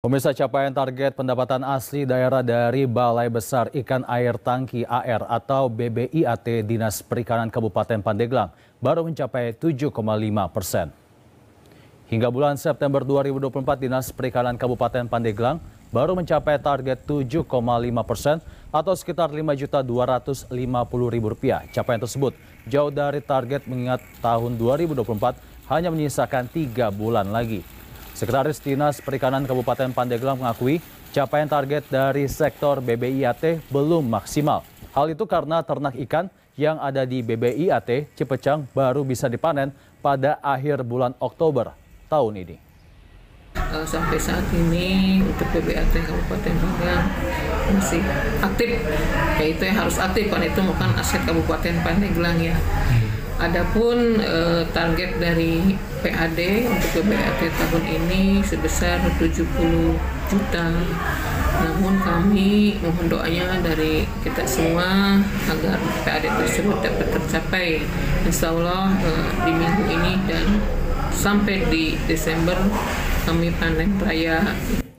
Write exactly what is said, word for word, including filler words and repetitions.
Pemirsa, capaian target pendapatan asli daerah dari Balai Besar Ikan Air Tangki A R atau B B I A T Dinas Perikanan Kabupaten Pandeglang baru mencapai tujuh koma lima persen. Hingga bulan September dua ribu dua puluh empat, Dinas Perikanan Kabupaten Pandeglang baru mencapai target tujuh koma lima persen atau sekitar lima juta dua ratus lima puluh ribu rupiah. Capaian tersebut jauh dari target mengingat tahun dua ribu dua puluh empat hanya menyisakan tiga bulan lagi. Sekretaris Dinas Perikanan Kabupaten Pandeglang mengakui capaian target dari sektor B B I A T belum maksimal. Hal itu karena ternak ikan yang ada di B B I A T Cipecang baru bisa dipanen pada akhir bulan Oktober tahun ini. Sampai saat ini untuk B B I A T Kabupaten Pandeglang masih aktif, yaitu yang harus aktif kan itu bukan aset Kabupaten Pandeglang ya. Adapun eh, target dari P A D untuk B B I A T tahun ini sebesar tujuh puluh juta. Namun kami mohon doanya dari kita semua agar P A D tersebut dapat tercapai. Insya Allah eh, di minggu ini dan sampai di Desember kami panen raya.